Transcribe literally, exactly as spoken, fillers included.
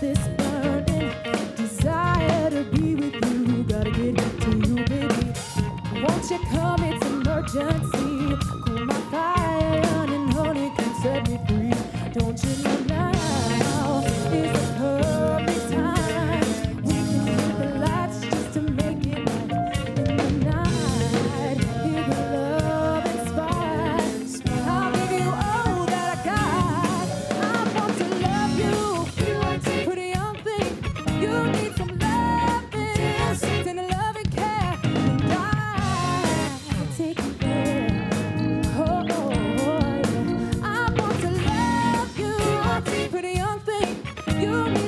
this burning desire to be with you. Gotta get to you, baby. Won't you come? It's emergency. Cool my fire, and honey can set me free. Don't you know now is the perfect time? We can hit the lights just to make it right in the night. Hear the love inspired. I'll give you all that I got. I want to love you. Pretty young thing, you need some loving, tender love and care, and I'll take you there. Oh, oh, oh, yeah. I want to love you. Pretty young thing, you need